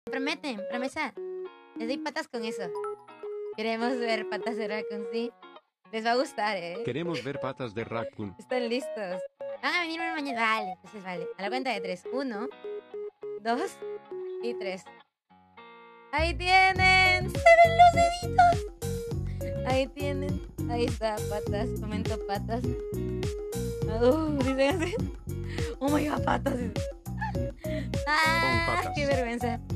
Prometen, promesa. Les doy patas con eso. Queremos ver patas de raccoon, ¿sí? Les va a gustar, ¿eh? Queremos ver patas de raccoon. Están listos. Van a venir mañana. Vale, entonces vale. A la cuenta de 3. 1, 2 y 3. Ahí tienen. ¡Se ven los deditos! Ahí tienen. Ahí está, patas. Comento patas. Dicen así. Oh my god, patas. Ah, patas. qué vergüenza.